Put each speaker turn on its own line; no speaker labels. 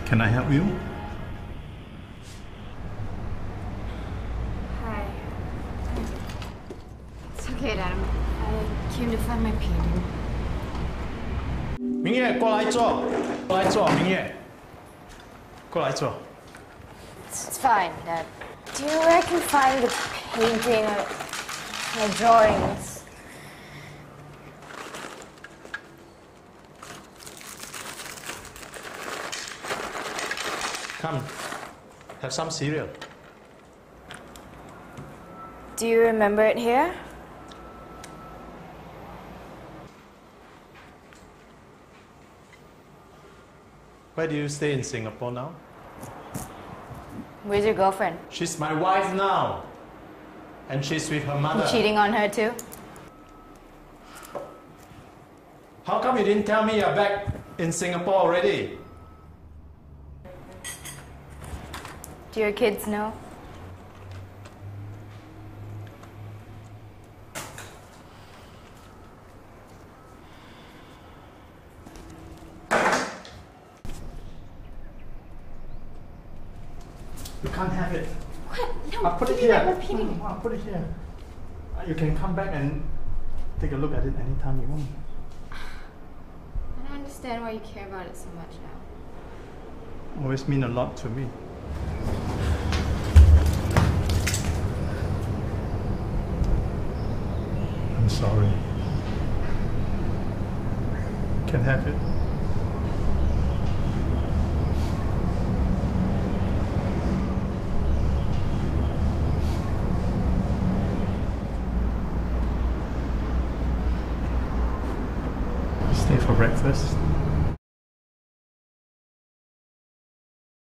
Can I help you?
Hi. It's okay, Dad. I came to find my painting.
明月，过来坐，过来坐，明月，过来坐。
It's fine, Dad. Do you know where I can find the painting or my drawings?
Come, have some cereal.
Do you remember it here?
Where do you stay in Singapore now?
Where's your girlfriend?
She's my wife now. And she's with her mother.
You cheating on her too?
How come you didn't tell me you're back in Singapore already?
Do your kids know?
You can't have it.
What? No,
I'll put it
give me
here.
that painting.
I'll put it here. You can come back and take a look at it anytime you want.
I don't understand why you care about it so much now.
Always mean a lot to me. I'm sorry. Can have it. Stay for breakfast.